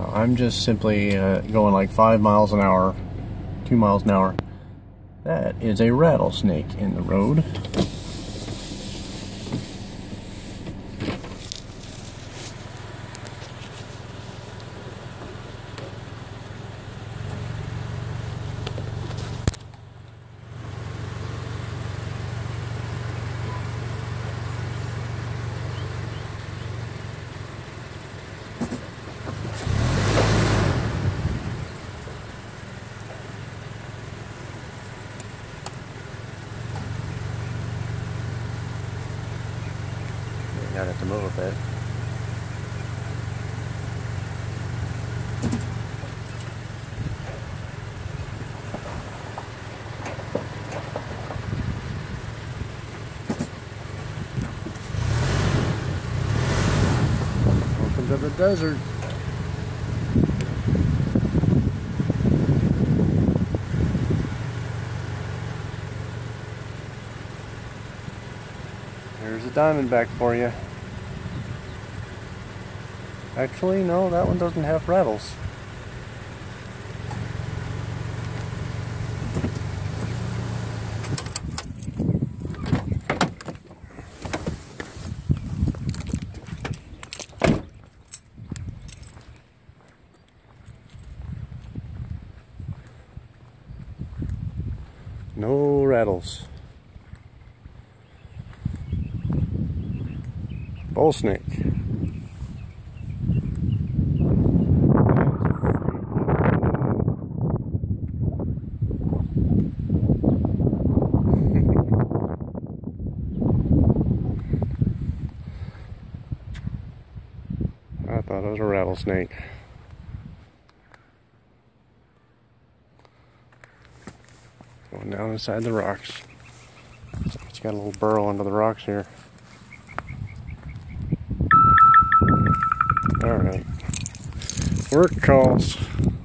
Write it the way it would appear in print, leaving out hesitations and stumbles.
I'm just simply going like 5 miles an hour, 2 miles an hour. That is a rattlesnake in the road. I'd have to move a bit. Welcome to the desert. There's a diamondback for you. Actually, no, that one doesn't have rattles. No rattles. Bull snake. I thought it was a rattlesnake. Going down inside the rocks. It's got a little burrow under the rocks here. Alright. Work calls.